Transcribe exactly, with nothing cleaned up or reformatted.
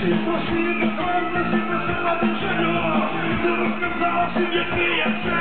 Спасибо, вам, спасибо, что обещаю. Ты рассказал себе, ты я